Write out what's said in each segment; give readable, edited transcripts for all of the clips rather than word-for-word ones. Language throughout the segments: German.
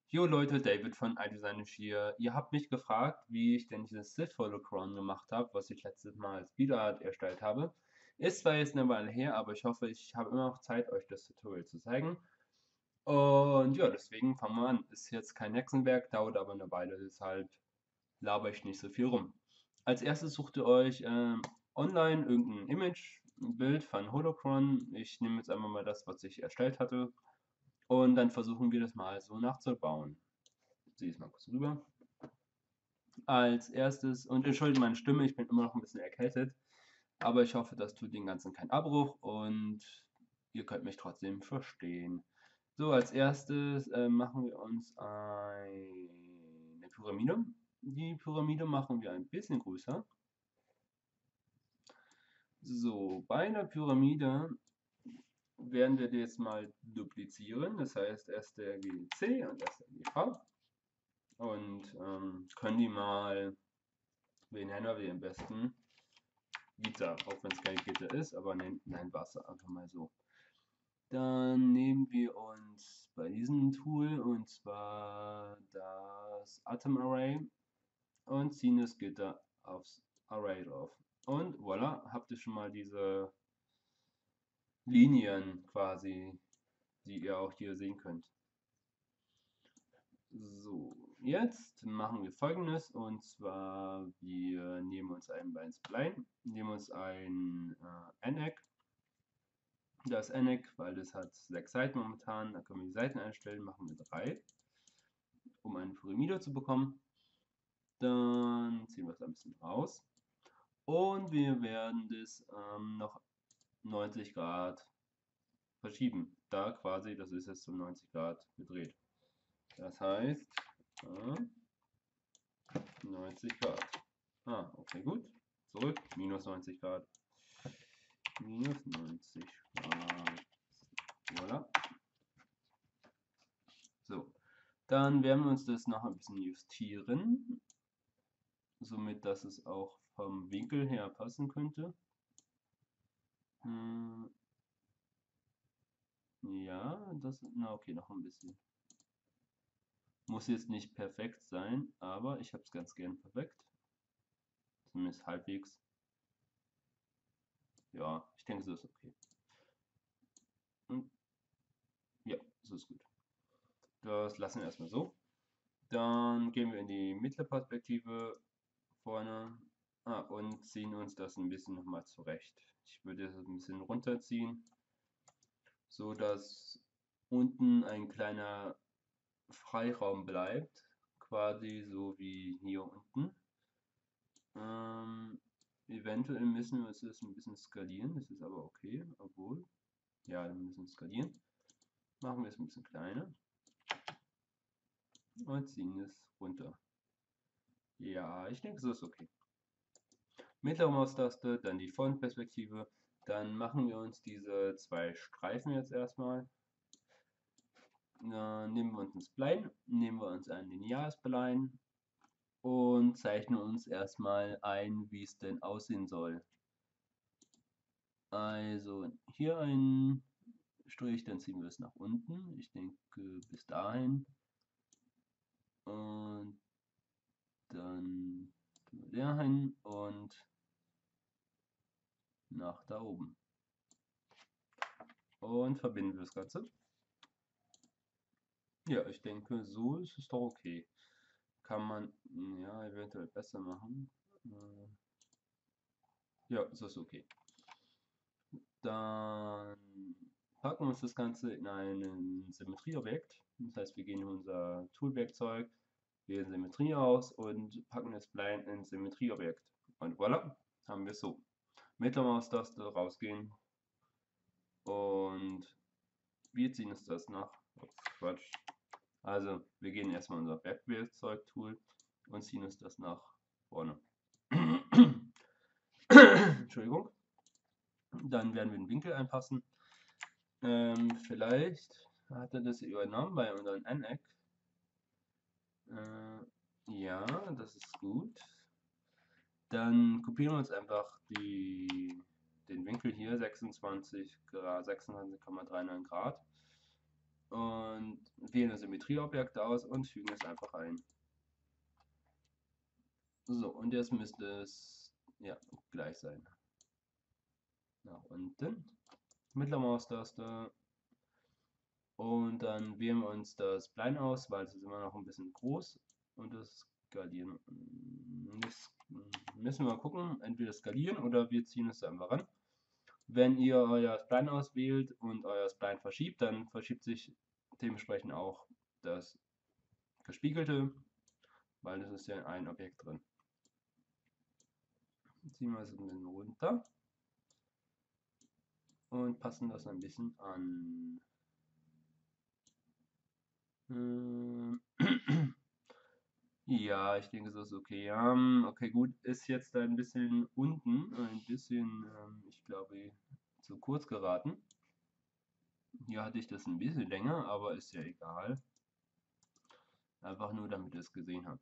Jo Leute, David von iDesign hier. Ihr habt mich gefragt, wie ich denn dieses Sith Holocron gemacht habe, was ich letztes Mal als Videoart erstellt habe. Ist zwar jetzt eine Weile her, aber ich hoffe, ich habe immer noch Zeit, euch das Tutorial zu zeigen. Und ja, deswegen fangen wir an. Ist jetzt kein Hexenwerk, dauert aber eine Weile, deshalb laber ich nicht so viel rum. Als erstes sucht ihr euch online irgendein Image, ein Bild von Holocron. Ich nehme jetzt einfach mal das, was ich erstellt hatte. Und dann versuchen wir das mal so nachzubauen. Ziehe es mal kurz rüber. Als erstes, und entschuldigt meine Stimme, ich bin immer noch ein bisschen erkältet, aber ich hoffe, das tut den Ganzen keinen Abbruch und ihr könnt mich trotzdem verstehen. So, als erstes machen wir uns eine Pyramide. Die Pyramide machen wir ein bisschen größer. So, bei einer Pyramide werden wir die jetzt mal duplizieren. Das heißt, erst der GC und erst der GV. Und können die mal, wen nennen wir am besten? Gitter, auch wenn es kein Gitter ist, aber nein, Wasser, einfach mal so. Dann nehmen wir uns bei diesem Tool und zwar das Atom Array und ziehen das Gitter aufs Array drauf. Und voilà, habt ihr schon mal diese Linien quasi, die ihr auch hier sehen könnt. So, jetzt machen wir folgendes und zwar wir nehmen uns ein Spline, nehmen uns ein NEC. Das NEC, weil das hat 6 Seiten momentan, da können wir die Seiten einstellen, machen wir 3, um eine Pyramide zu bekommen. Dann ziehen wir es ein bisschen raus und wir werden das noch 90 Grad verschieben. Da quasi, das ist jetzt um 90 Grad gedreht. Das heißt, 90 Grad. Okay, gut. Zurück, minus 90 Grad. Minus 90 Grad. Voilà. So, dann werden wir uns das noch ein bisschen justieren, somit dass es auch vom Winkel her passen könnte. Ja, okay, noch ein bisschen. Muss jetzt nicht perfekt sein, aber ich habe es ganz gern perfekt. Zumindest halbwegs. Ja, ich denke, so ist okay. Und ja, so ist gut. Das lassen wir erstmal so. Dann gehen wir in die mittlere Perspektive vorne und ziehen uns das ein bisschen nochmal zurecht. Ich würde das ein bisschen runterziehen, so dass unten ein kleiner Freiraum bleibt, quasi so wie hier unten. Eventuell müssen wir das ein bisschen skalieren, das ist aber okay, obwohl, ja, wir müssen skalieren. Machen wir es ein bisschen kleiner und ziehen es runter. Ja, ich denke, so ist okay. Mittlere Maustaste, dann die Frontperspektive. Dann machen wir uns diese 2 Streifen jetzt erstmal. Nehmen wir uns ein Spline, nehmen wir uns ein Linear-Spline und zeichnen uns erstmal ein, wie es denn aussehen soll. Also hier ein Strich, dann ziehen wir es nach unten. Ich denke bis dahin. Und dann tun wir dahin und nach da oben. Und verbinden wir das Ganze. Ja, ich denke, so ist es doch okay. Kann man ja eventuell besser machen. Ja, so ist okay. Dann packen wir uns das Ganze in ein Symmetrieobjekt. Das heißt, wir gehen in unser Toolwerkzeug, wählen Symmetrie aus und packen das Spline ins Symmetrieobjekt. Und voilà, haben wir es so. Mit der Maustaste rausgehen und wir ziehen uns das nach. Quatsch. Also, wir gehen erstmal in unser Werkzeug-Tool und ziehen uns das nach vorne. Entschuldigung. Dann werden wir den Winkel anpassen. Vielleicht hat er das übernommen bei unserem NEC. Ja, das ist gut. Dann kopieren wir uns einfach den Winkel hier, 26 Grad, 26,39 Grad. und wählen das Symmetrieobjekt aus und fügen es einfach ein. So, und jetzt müsste es ja gleich sein. Nach unten, mittlere Maustaste, und dann wählen wir uns das Spline aus, weil es ist immer noch ein bisschen groß, und das skalieren. Müssen wir mal gucken, entweder skalieren oder wir ziehen es einfach ran. Wenn ihr euer Spline auswählt und euer Spline verschiebt, dann verschiebt sich dementsprechend auch das Gespiegelte, weil das ist ja ein Objekt drin. Ziehen wir es ein bisschen runter und passen das ein bisschen an. Ja, ich denke, so ist okay. Okay, gut, ist jetzt ein bisschen unten, ein bisschen, ich glaube, zu kurz geraten. Hier hatte ich das ein bisschen länger, aber ist ja egal. Einfach nur, damit ihr es gesehen habt.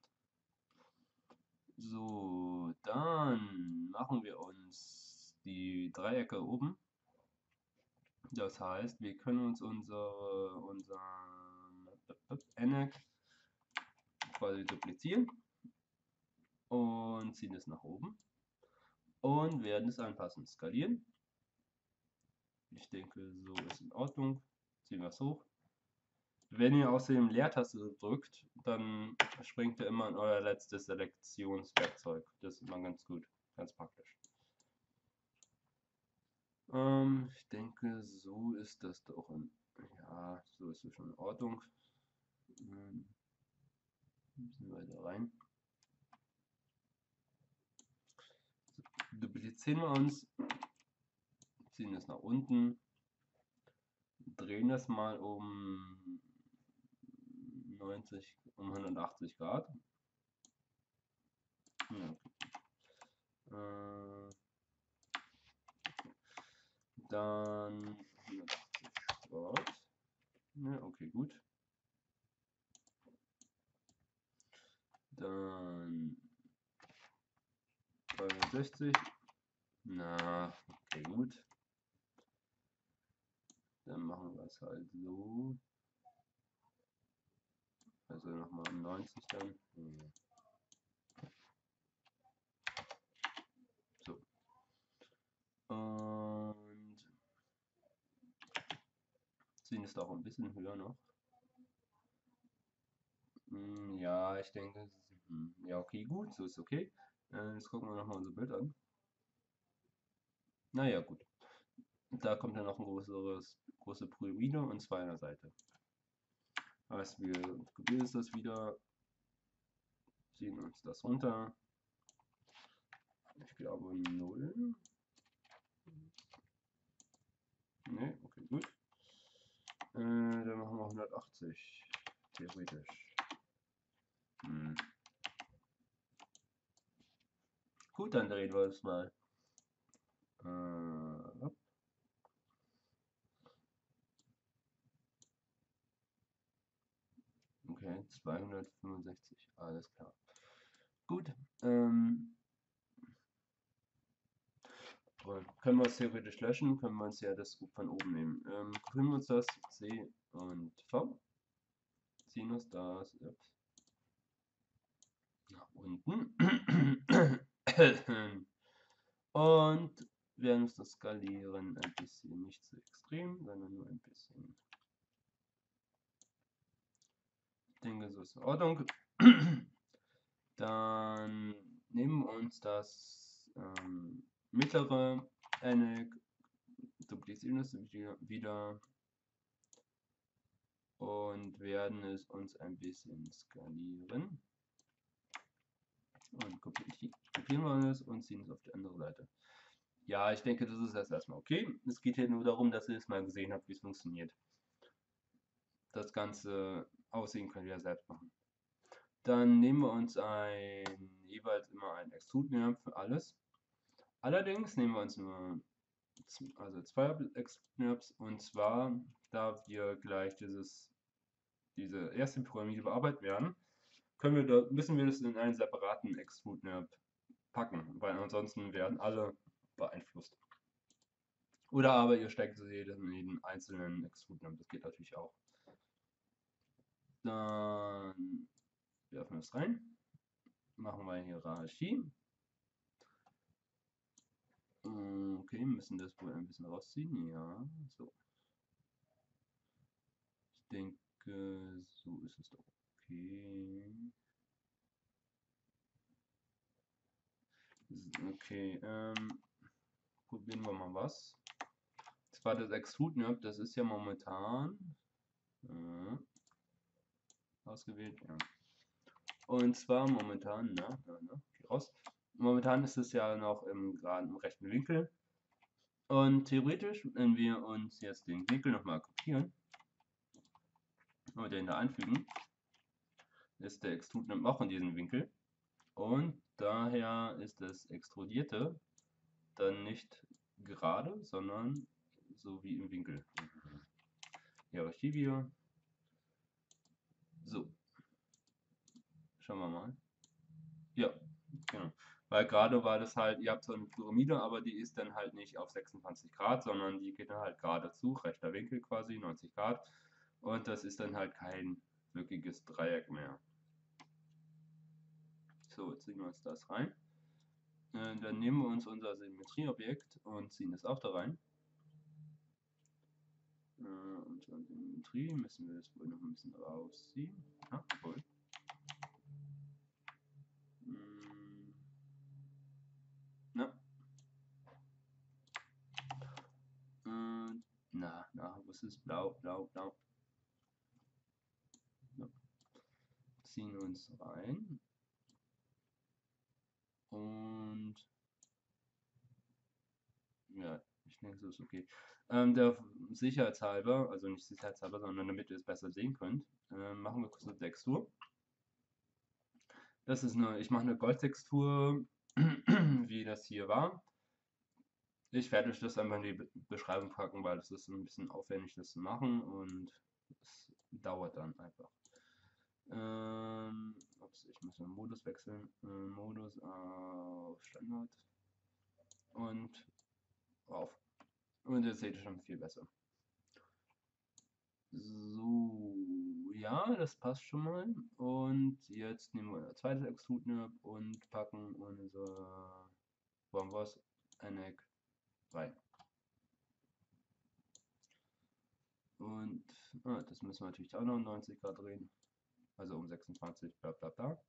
So, dann machen wir uns die Dreiecke oben. Das heißt, wir können uns unser Eneck quasi duplizieren und ziehen es nach oben und werden es anpassen. Skalieren. Ich denke, so ist in Ordnung. Ziehen wir es hoch. Wenn ihr außerdem Leertaste drückt, dann springt ihr immer in euer letztes Selektionswerkzeug. Das ist immer ganz gut, ganz praktisch. Ich denke, so ist das doch ja, so ist es schon in Ordnung. Ein bisschen weiter rein. So, duplizieren wir uns, ziehen es nach unten, drehen das mal um 180 Grad. Ja. Dann 180 Grad. Ja, okay, gut. Dann 360. Na, okay, gut. Dann machen wir es halt so. Also nochmal 90 dann. So. Und ziehen es auch ein bisschen höher noch. Ja, ich denke, ja, okay, gut, so ist okay. Jetzt gucken wir nochmal unser Bild an. Naja, gut. Da kommt dann noch ein große Pyramide und zwei an der Seite. Also wir kopieren das wieder, ziehen uns das runter. Ich glaube 0. Ne, okay, gut. Dann machen wir 180. Theoretisch. Gut, dann drehen wir es mal. Okay, 265, alles klar. Gut, können wir es theoretisch löschen, können wir uns ja das von oben nehmen. Kopieren wir uns das, C und V, ziehen uns das nach unten und werden uns das skalieren ein bisschen, nicht zu extrem, sondern nur ein bisschen. Ich denke, so ist in Ordnung. Dann nehmen wir uns das mittlere Eneck, duplizieren es wieder und werden es uns ein bisschen skalieren. Und kopieren wir es und ziehen es auf die andere Seite. Ja, ich denke, das ist jetzt erstmal okay. Es geht hier nur darum, dass ihr es mal gesehen habt, wie es funktioniert. Das Ganze aussehen könnt ihr ja selbst machen. Dann nehmen wir uns jeweils immer ein Extrude-Nerv für alles. Allerdings nehmen wir uns nur zwei Extrude-Nerves, und zwar, da wir gleich diese erste Pyramide bearbeiten werden, müssen wir das in einen separaten Extrude-Nerv packen, weil ansonsten werden alle beeinflusst. Oder aber ihr steckt sie in jeden einzelnen Extrude-Nerv, das geht natürlich auch. Dann werfen wir es rein. Machen wir Hierarchie. Okay, müssen das wohl ein bisschen rausziehen. Ja, so. Ich denke, so ist es doch okay. Okay, probieren wir mal was. Das war das Extrude NURB, das ist ja momentan ausgewählt, ja. Und zwar momentan, geh raus. Momentan ist es ja noch im geraden rechten Winkel. Und theoretisch, wenn wir uns jetzt den Winkel nochmal kopieren und den da anfügen, ist der Extrude NURB auch in diesem Winkel. Und daher ist das Extrudierte dann nicht gerade, sondern so wie im Winkel. Hierarchie wieder. So. Schauen wir mal. Ja, genau. Weil gerade war das halt, ihr habt so eine Pyramide, aber die ist dann halt nicht auf 26 Grad, sondern die geht dann halt gerade zu, rechter Winkel quasi, 90 Grad. Und das ist dann halt kein wirkliches Dreieck mehr. So, jetzt ziehen wir uns das rein. Dann nehmen wir uns unser Symmetrieobjekt und ziehen es auch da rein. Unsere Symmetrie müssen wir das wohl noch ein bisschen rausziehen. Ja, voll. Was ist blau, blau, blau? Ja. Ziehen uns rein. Und ja, ich denke, so ist okay. Der Sicherheitshalber, also nicht sicherheitshalber, sondern damit ihr es besser sehen könnt, machen wir kurz eine Textur. Das ist ich mache eine Goldtextur, wie das hier war. Ich werde euch das einfach in die Beschreibung packen, weil es ist ein bisschen aufwendig, das zu machen und es dauert dann einfach. Ups, ich muss den Modus wechseln. Modus auf Standard und auf. Und jetzt seht ihr schon viel besser. So, ja, das passt schon mal. Und jetzt nehmen wir das zweite Extrude NURB und packen unser Anek rein. Und das müssen wir natürlich auch noch 90 Grad drehen. Also um 26, bla bla bla.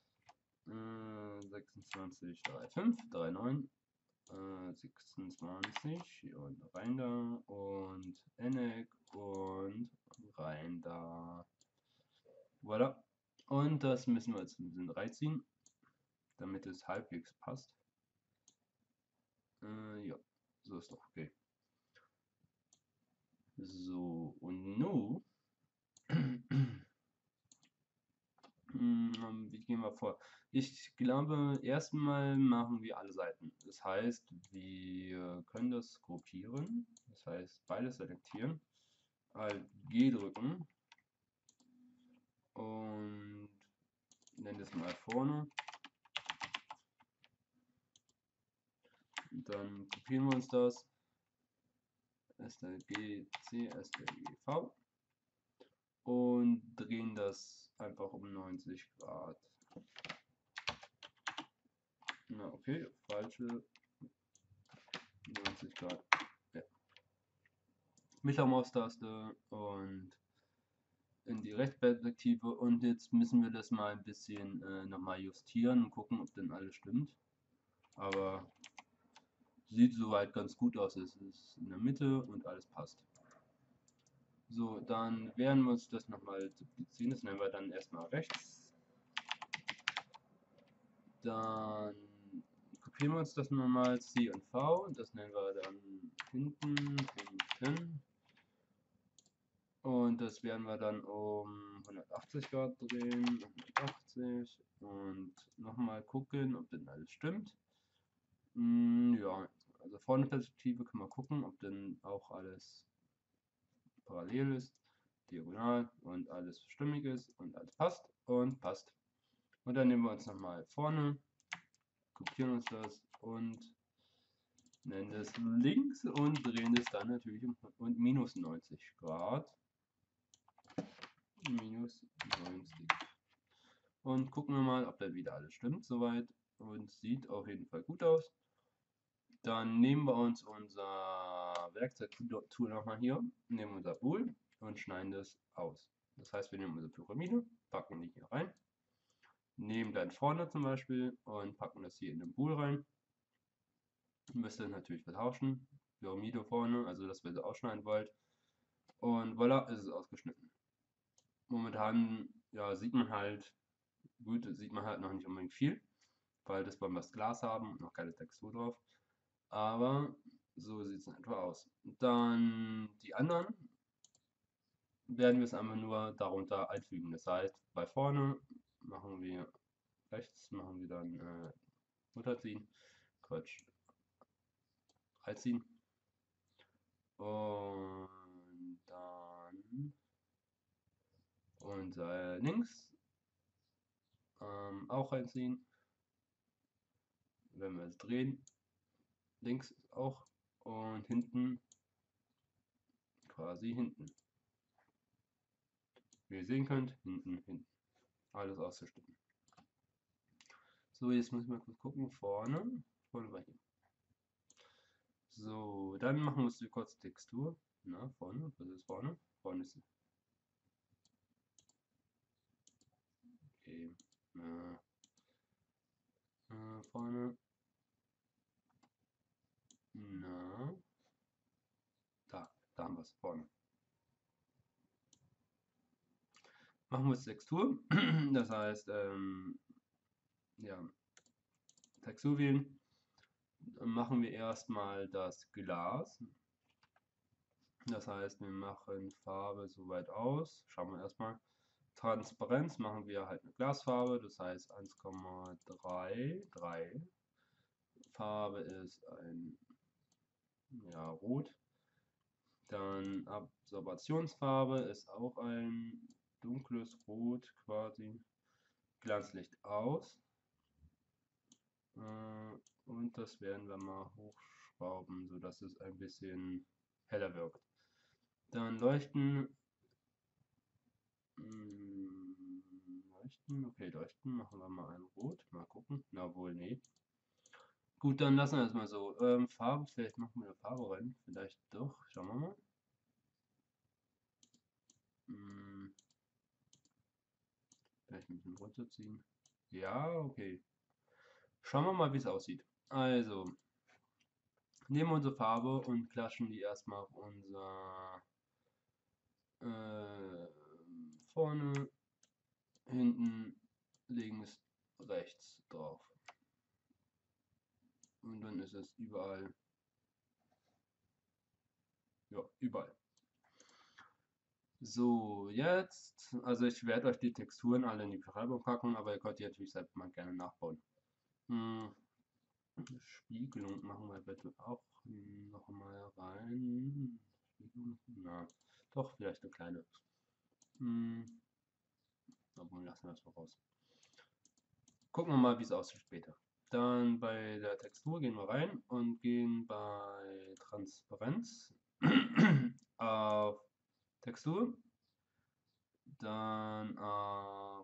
26, 3,5, 3,9, 26 und rein da und Anek und rein da. Voilà. Und das müssen wir jetzt ein bisschen reinziehen, damit es halbwegs passt. Ja, so ist doch okay. So, und nun wie gehen wir vor? Ich glaube, erstmal machen wir alle Seiten. Das heißt, wir können das gruppieren. Das heißt, beides selektieren, Alt G drücken und nennen das mal vorne. Dann kopieren wir uns das. STRG C, STRG V und drehen das einfach um 90 Grad. Na okay, falsche 90 Grad. Ja. Mit der Maustaste und in die Rechtsperspektive und jetzt müssen wir das mal ein bisschen nochmal justieren und gucken, ob denn alles stimmt. Aber sieht soweit ganz gut aus. Es ist in der Mitte und alles passt. So, dann werden wir uns das nochmal duplizieren. Das nennen wir dann erstmal rechts. Dann kopieren wir uns das nochmal C und V. Das nennen wir dann hinten. Und das werden wir dann um 180 Grad drehen. 180 und nochmal gucken, ob denn alles stimmt. Ja, also vorne Perspektive können wir gucken, ob denn auch alles parallel ist, diagonal und alles stimmig ist und alles passt und passt. Und dann nehmen wir uns nochmal vorne, kopieren uns das und nennen das links und drehen es dann natürlich um minus 90 Grad. minus 90. Und gucken wir mal, ob das wieder alles stimmt soweit. Und sieht auf jeden Fall gut aus. Dann nehmen wir uns unser Werkzeugtool nochmal hier, nehmen unser Bool und schneiden das aus. Das heißt, wir nehmen unsere Pyramide, packen die hier rein, nehmen dann vorne zum Beispiel und packen das hier in den Bool rein. Müsst ihr natürlich vertauschen. Pyramide vorne, also dass ihr sie ausschneiden wollt. Und voilà, ist es ausgeschnitten. Momentan, ja, sieht man halt, gut, sieht man halt noch nicht unbedingt viel, weil das wollen wir das Glas haben und noch keine Textur drauf. Aber so sieht es in etwa aus. Dann die anderen werden wir es einfach nur darunter einfügen. Das heißt, bei vorne machen wir rechts, machen wir dann runterziehen, Quatsch, reinziehen. Und dann unser links auch reinziehen. Wenn wir es drehen, links auch und hinten quasi hinten. Wie ihr sehen könnt, hinten. Alles ausgeschnitten. So, jetzt müssen wir kurz gucken. Vorne war hier. So, dann machen wir uns kurz Textur. Na, vorne, was ist vorne? Vorne ist. Okay. Vorne. Na. Da haben wir es vorne. Machen wir jetzt Textur. Das heißt, ja, Textur wählen. Dann machen wir erstmal das Glas. Das heißt, wir machen Farbe soweit aus. Schauen wir erstmal. Transparenz machen wir halt eine Glasfarbe, das heißt 1,33. Farbe ist ein Rot. Dann Absorbationsfarbe ist auch ein dunkles Rot quasi. Glanzlicht aus. Und das werden wir mal hochschrauben, sodass es ein bisschen heller wirkt. Dann Leuchten. Okay, Leuchten machen wir mal ein Rot. Mal gucken. Na wohl, nee. Gut, dann lassen wir es mal so. Farbe, vielleicht machen wir eine Farbe rein. Vielleicht doch. Schauen wir mal. Vielleicht ein bisschen runterziehen. Ja, okay. Schauen wir mal, wie es aussieht. Also, nehmen wir unsere Farbe und klatschen die erstmal auf unser vorne, hinten, links, rechts drauf. Und dann ist es überall. Ja, überall. So, jetzt, also ich werde euch die Texturen alle in die Beschreibung packen, aber ihr könnt die natürlich selbst mal gerne nachbauen. Spiegelung machen wir bitte auch noch mal rein. Spiegelung, na, doch, vielleicht eine kleine. Aber lassen wir das mal raus. Gucken wir mal, wie es aussieht später. Dann bei der Textur gehen wir rein und gehen bei Transparenz auf Textur. Dann auf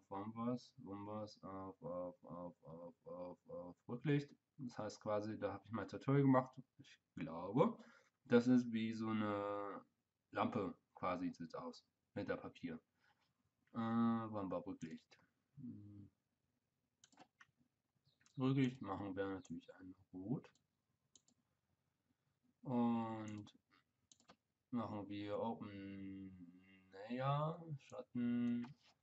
auf Rücklicht. Das heißt quasi, da habe ich mein Tutorial gemacht. Ich glaube, das ist wie so eine Lampe quasi, sieht aus. Hinter Papier. Rücklicht. Rücklicht machen wir natürlich ein Rot. Und machen wir Open Layer, Schatten.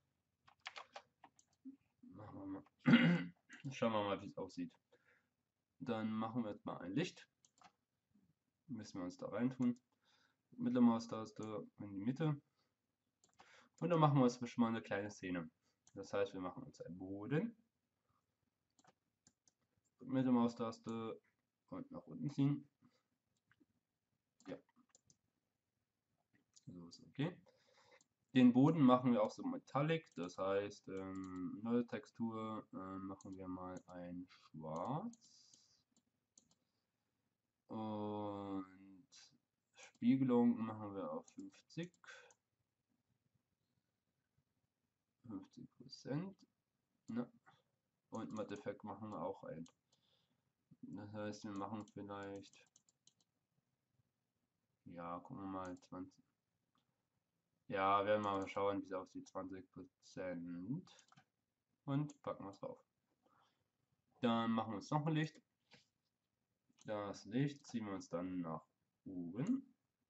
Machen wir mal. Schauen wir mal, wie es aussieht. Dann machen wir jetzt mal ein Licht. Müssen wir uns da rein tun. Mit der Maustaste in die Mitte. Und dann machen wir uns schon mal eine kleine Szene. Das heißt, wir machen uns einen Boden. Mit der Maustaste und nach unten ziehen. Ja. So ist okay. Den Boden machen wir auch so metallic, das heißt, neue Textur machen wir mal ein Schwarz. Und Spiegelung machen wir auf 50. 50%. Ne? Und Matte-Effekt machen wir auch ein. Das heißt, wir machen vielleicht, ja, gucken wir mal 20. Ja, werden wir mal schauen, wie es aussieht. 20%. Und packen wir es drauf. Dann machen wir uns noch ein Licht. Das Licht ziehen wir uns dann nach oben.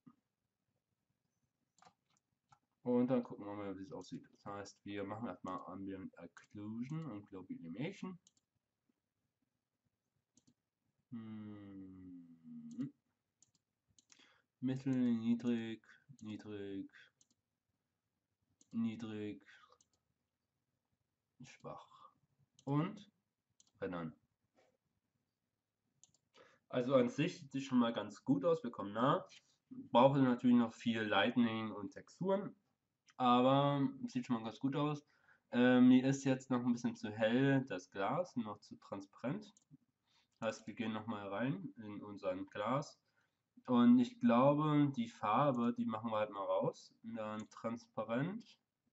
Und dann gucken wir mal, wie es aussieht. Das heißt, wir machen erstmal Ambient Occlusion und Global Illumination. Mittel, niedrig, niedrig, niedrig, schwach und verändern. Also an sich sieht es schon mal ganz gut aus, wir kommen nah. Brauchen natürlich noch viel Lightning und Texturen, aber sieht schon mal ganz gut aus. Mir ist jetzt noch ein bisschen zu hell das Glas, noch zu transparent. Das heißt, wir gehen nochmal rein in unseren Glas. Und ich glaube, die Farbe, die machen wir halt mal raus. Dann transparent.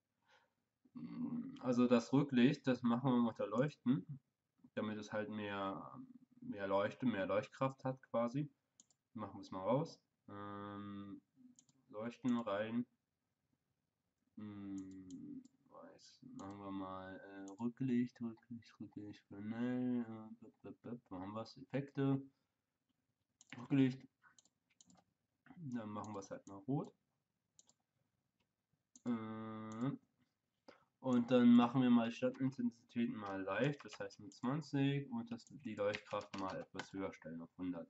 Also das Rücklicht, das machen wir unter Leuchten, damit es halt mehr Leuchtkraft hat quasi. Machen wir es mal raus. Leuchten rein. Weiß. Machen wir mal Rücklicht, Panel. Wo haben wir es? Effekte. Rücklicht. Dann machen wir es halt mal rot. Und dann machen wir mal Stadtintensität mal leicht, das heißt mit 20 und die Leuchtkraft mal etwas höher stellen auf 100.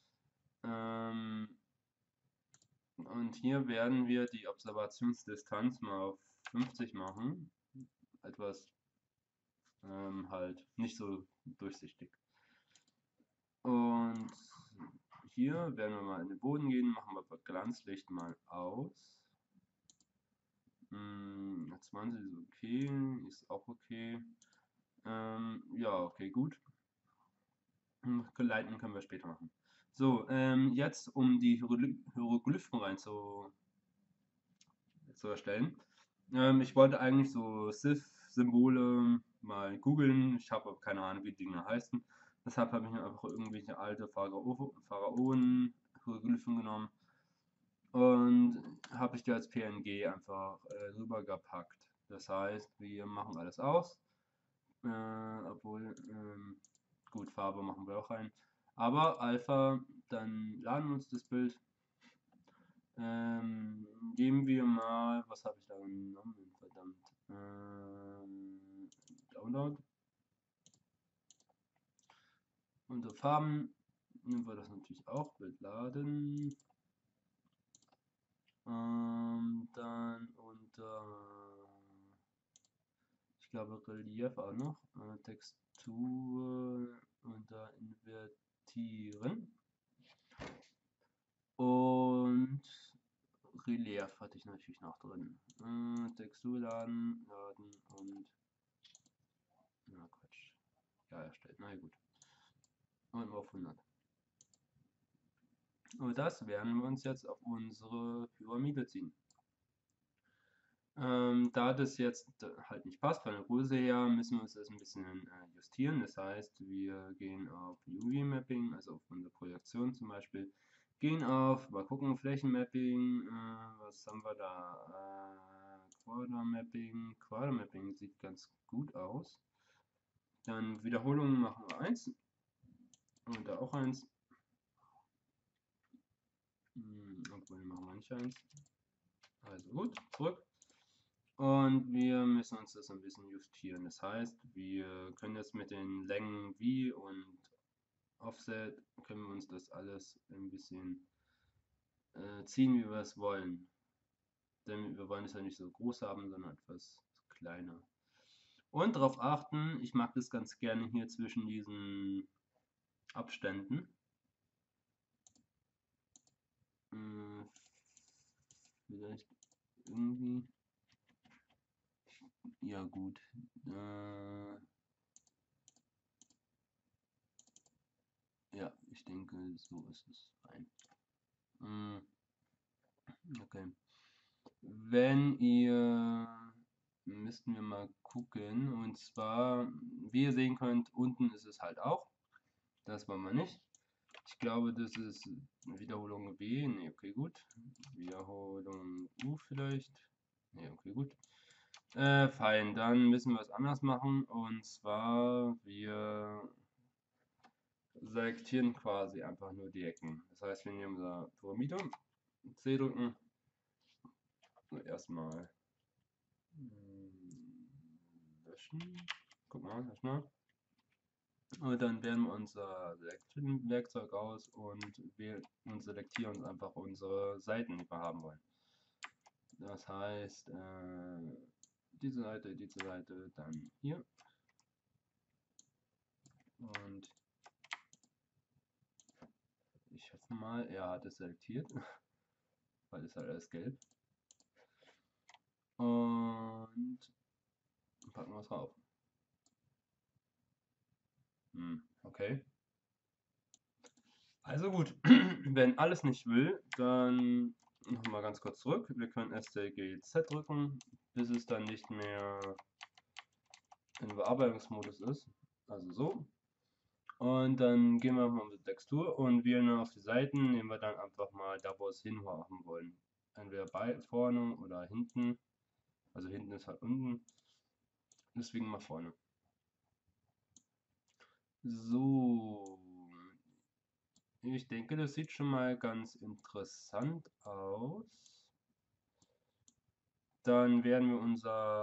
Und hier werden wir die Observationsdistanz mal auf 50 machen. Etwas halt nicht so durchsichtig. Und hier werden wir mal in den Boden gehen, machen wir Glanzlicht mal aus. 20 ist okay, ist auch okay. Ja, okay, gut. Leiten können wir später machen. So, jetzt um die Hieroglyphen rein zu erstellen. Ich wollte eigentlich so Sith-Symbole mal googeln. Ich habe aber keine Ahnung, wie die Dinge heißen. Deshalb habe ich mir einfach irgendwelche alte Pharaonen-Hieroglyphen genommen und habe ich die als PNG einfach rübergepackt. Das heißt, wir machen alles aus. Obwohl, gut, Farbe machen wir auch rein. Aber Alpha, dann laden wir uns das Bild. Geben wir mal, was habe ich da genommen? Verdammt. Download. Unter Farben nehmen wir das natürlich auch, Bild laden. Dann unter, ich glaube, Relief auch noch. Textur unter Invertieren. Und Relief hatte ich natürlich noch drin. Textur laden und. Na Quatsch. Ja, erstellt. Na gut. Und auf 100. Und das werden wir uns jetzt auf unsere Pyramide ziehen. Da das jetzt halt nicht passt von der Größe her, müssen wir uns das ein bisschen justieren. Das heißt, wir gehen auf UV-Mapping, also auf unsere Projektion zum Beispiel, gehen auf, mal gucken, Flächenmapping, was haben wir da? Quader-Mapping. Quader-Mapping sieht ganz gut aus. Dann Wiederholungen machen wir 1 und da auch 1. Obwohl machen wir nicht 1. Also gut, zurück. Und wir müssen uns das ein bisschen justieren. Das heißt, wir können jetzt mit den Längen V und Offset, können wir uns das alles ein bisschen ziehen, wie wir es wollen. Denn wir wollen es ja nicht so groß haben, sondern etwas kleiner. Und darauf achten, ich mag das ganz gerne hier zwischen diesen Abständen. Vielleicht irgendwie. Ja gut. Ja, ich denke, so ist es fein. Okay. Wenn ihr müssten wir mal gucken. Und zwar, wie ihr sehen könnt, unten ist es halt auch. Das wollen wir nicht. Ich glaube, das ist Wiederholung B. Ne, okay, gut. Wiederholung U vielleicht. Ne, okay, gut. Fein, dann müssen wir es anders machen. Und zwar, wir selektieren quasi einfach nur die Ecken. Das heißt, wir nehmen unser Pyramide, C drücken. Und erstmal löschen. Guck mal, löschen mal. Und dann wählen wir unser Selection-Werkzeug aus und selektieren uns einfach unsere Seiten, die wir haben wollen. Das heißt, diese Seite, dann hier. Und ich hoffe mal, er hat es selektiert, weil es halt alles gelb. Und packen wir es drauf. Okay. Also gut, wenn alles nicht will, dann nochmal ganz kurz zurück. Wir können STRG-Z drücken, bis es dann nicht mehr im Bearbeitungsmodus ist. Also so. Und dann gehen wir mal auf die Textur und wählen dann auf die Seiten, nehmen wir dann einfach mal da, wo wir es hin haben wollen. Entweder bei vorne oder hinten. Also hinten ist halt unten. Deswegen mal vorne. So. Ich denke, das sieht schon mal ganz interessant aus. Dann werden wir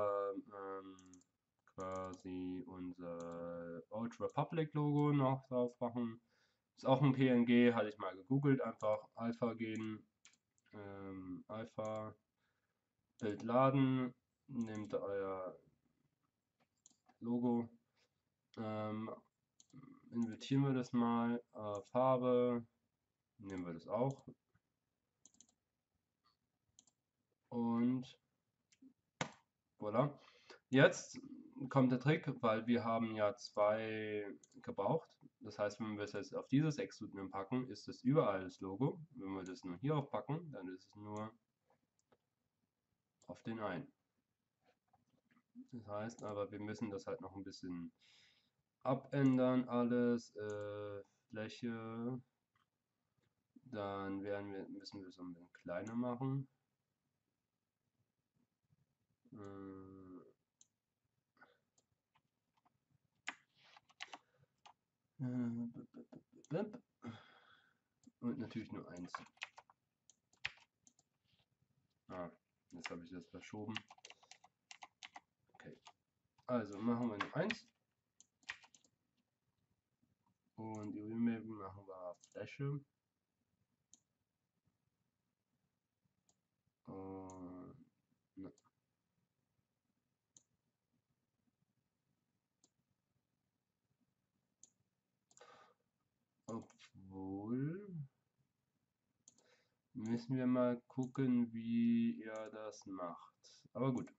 quasi unser Old Republic Logo noch drauf machen. Ist auch ein PNG, hatte ich mal gegoogelt, einfach Alpha gehen, Alpha, Bild laden, nehmt euer Logo, invertieren wir das mal, Farbe, nehmen wir das auch und voilà. Jetzt kommt der Trick, weil wir haben ja 2 gebraucht. Das heißt, wenn wir es jetzt auf dieses Extruden packen, ist es überall das Logo. Wenn wir das nur hier aufpacken, dann ist es nur auf den einen. Das heißt aber, wir müssen das halt noch ein bisschen abändern, alles, Fläche. Dann müssen wir es ein bisschen kleiner machen. Und natürlich nur 1. Jetzt habe ich das verschoben. Okay. Also machen wir nur 1. Und die Remap machen wir Fläche. Und ne. Obwohl, müssen wir mal gucken, wie er das macht. Aber gut.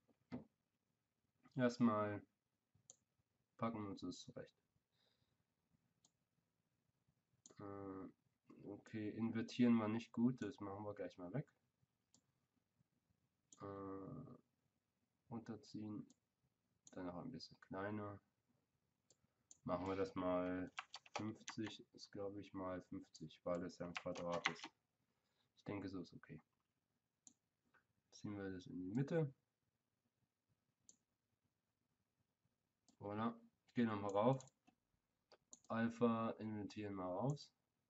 Erstmal packen wir uns das zurecht. Okay, invertieren war nicht gut, das machen wir gleich mal weg. Runterziehen, dann noch ein bisschen kleiner. Machen wir das mal 50, ist glaube ich mal 50, weil es ja ein Quadrat ist. Ich denke, so ist okay. Ziehen wir das in die Mitte. Voilà. Gehen nochmal rauf. Alpha inventieren mal raus.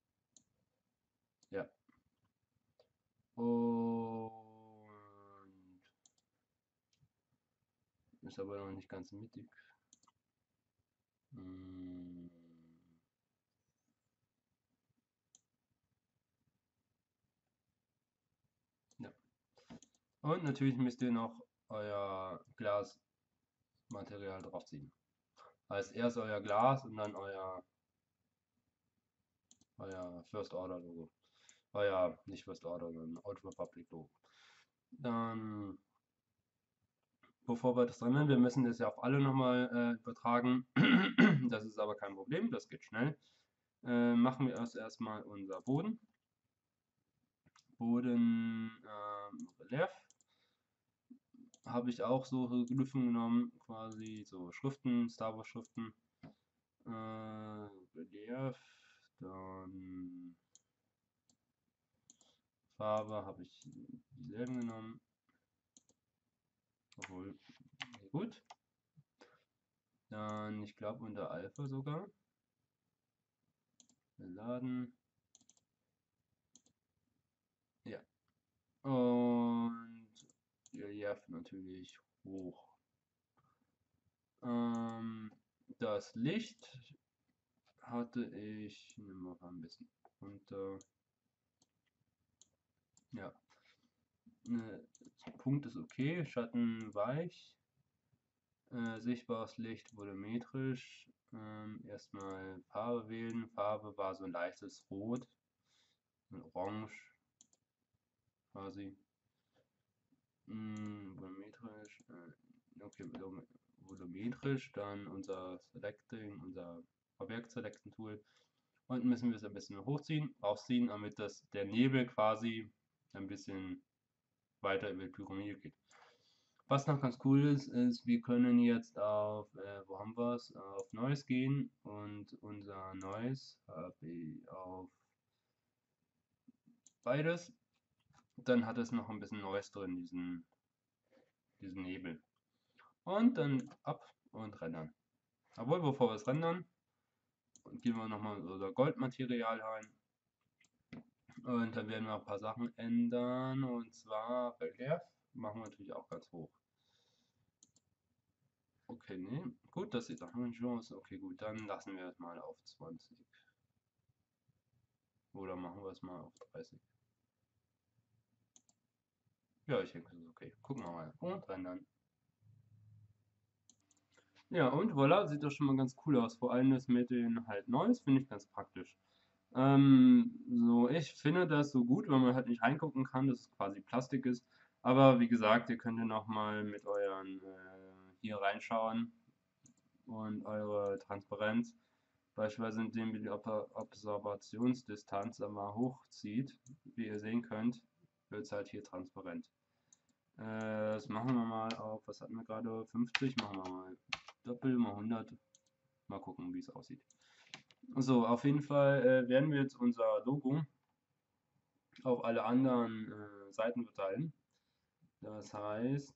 Ja. Und ist aber noch nicht ganz mittig. Ja. Und natürlich müsst ihr noch euer Glasmaterial draufziehen. Als erst euer Glas und dann euer First Order Logo. Nicht First Order, sondern Old Republic Logo. Dann, bevor wir das dran haben, wir müssen das ja auf alle nochmal übertragen. Das ist aber kein Problem, das geht schnell. Machen wir erstmal unser Boden. Relief. habe ich auch so Glyphen genommen, quasi so Schriften, Star Wars Schriften. Relief, dann Farbe habe ich dieselben genommen. Obwohl, gut. Dann, ich glaube, unter Alpha sogar. Laden. Ja. Und Relief natürlich hoch. Das Licht hatte ich, nehmen wir mal ein bisschen runter. Ja. Punkt ist okay, Schatten weich. Sichtbares Licht volumetrisch. Erstmal Farbe wählen. Farbe war so ein leichtes Rot, ein Orange quasi. Volumetrisch. Okay, volumetrisch. Dann unser Selecting, unser Objekt Selecting Tool. Und müssen wir es ein bisschen hochziehen, rausziehen, damit der Nebel quasi ein bisschen weiter über die Pyramide geht. Was noch ganz cool ist, wir können jetzt auf, wo haben wir es, auf Noise gehen und unser Noise habe ich auf beides. Dann hat es noch ein bisschen Noise drin, diesen Nebel. Und dann ab und rendern. Obwohl, bevor wir es rendern, gehen wir nochmal in unser Goldmaterial rein. Und dann werden wir ein paar Sachen ändern. Und zwar Relief machen wir natürlich auch ganz hoch. Okay, nee. Gut, das sieht doch nur schon aus. Okay, gut, dann lassen wir es mal auf 20. Oder machen wir es mal auf 30. Ja, ich denke, das ist okay. Gucken wir mal. Und rendern. Ja, und voilà, sieht doch schon mal ganz cool aus. Vor allem das mit den halt Neues finde ich ganz praktisch. So, ich finde das so gut, weil man halt nicht reingucken kann, dass es quasi Plastik ist. Aber wie gesagt, ihr könnt ja nochmal mit euren hier reinschauen und eure Transparenz, beispielsweise indem ihr die Observationsdistanz einmal hochzieht, wie ihr sehen könnt, wird es halt hier transparent. Das machen wir mal auf, was hatten wir gerade, 50, machen wir mal Doppel mal 100, mal gucken, wie es aussieht. So, auf jeden Fall werden wir jetzt unser Logo auf alle anderen Seiten verteilen. Das heißt,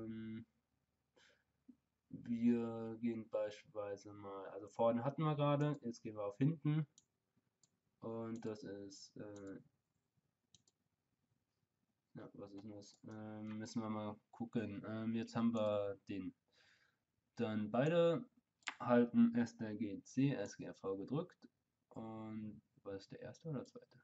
wir gehen beispielsweise mal, also vorne hatten wir gerade, jetzt gehen wir auf hinten und das ist, ja, was ist das? Müssen wir mal gucken. Jetzt haben wir den. Dann beide halten STRG-C, SGRV gedrückt und was ist der erste oder zweite?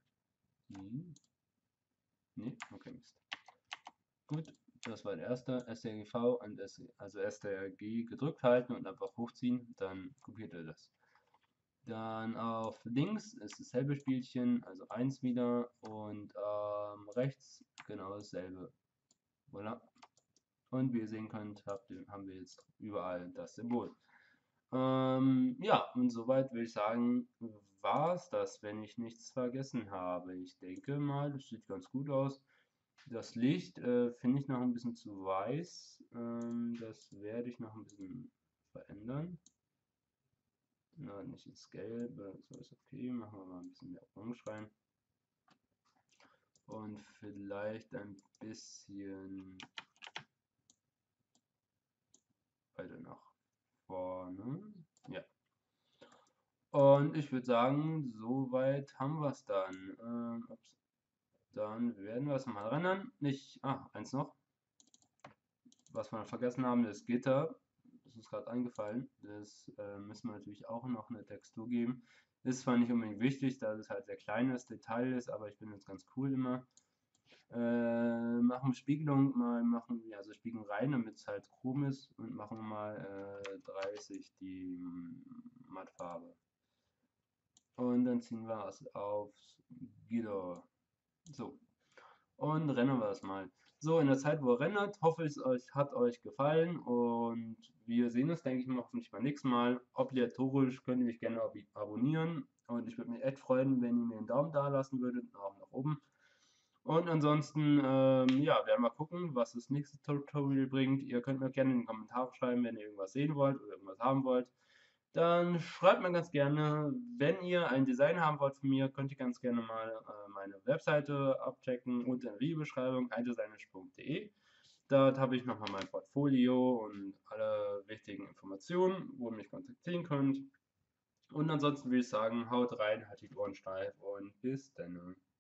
Nee, okay, Mist. Gut, das war der erste, STRGV und also STRG gedrückt halten und einfach hochziehen, dann kopiert er das. Dann auf links ist dasselbe Spielchen, also 1 wieder und rechts genau dasselbe. Voilà. Und wie ihr sehen könnt, haben wir jetzt überall das Symbol. Ja, und soweit würde ich sagen, war es das, wenn ich nichts vergessen habe. Ich denke mal, das sieht ganz gut aus. Das Licht finde ich noch ein bisschen zu weiß. Das werde ich noch ein bisschen verändern. Na, nicht ins Gelbe, so ist okay. Machen wir mal ein bisschen mehr Orange rein. Und vielleicht ein bisschen weiter nach vorne. Ja. Und ich würde sagen, soweit haben wir es dann. Dann werden wir es mal rendern. Eins noch. Was wir vergessen haben, das Gitter. Das ist gerade eingefallen. Das müssen wir natürlich auch noch eine Textur geben. Ist zwar nicht unbedingt wichtig, da es halt sehr kleines Detail ist, aber ich finde es ganz cool immer. Machen Spiegelung mal, also Spiegelung rein, damit es halt chrom ist und machen wir mal 30 die Mattfarbe. Und dann ziehen wir es aufs Gitter. So. Und rennen wir es mal. So, in der Zeit, wo ihr rennt, hoffe ich, es hat euch gefallen und wir sehen uns, denke ich mal, hoffentlich beim nächsten Mal. Obligatorisch könnt ihr mich gerne abonnieren und ich würde mich echt freuen, wenn ihr mir einen Daumen da lassen würdet, auch nach oben. Und ansonsten, ja, werden wir gucken, was das nächste Tutorial bringt. Ihr könnt mir gerne in die Kommentare schreiben, wenn ihr irgendwas sehen wollt oder irgendwas haben wollt. Dann schreibt mir ganz gerne, wenn ihr ein Design haben wollt von mir, könnt ihr ganz gerne mal meine Webseite abchecken unter der Videobeschreibung iDesignish.de. Dort habe ich nochmal mein Portfolio und alle wichtigen Informationen, wo ihr mich kontaktieren könnt. Und ansonsten würde ich sagen, haut rein, haltet die Ohren steif und bis dann.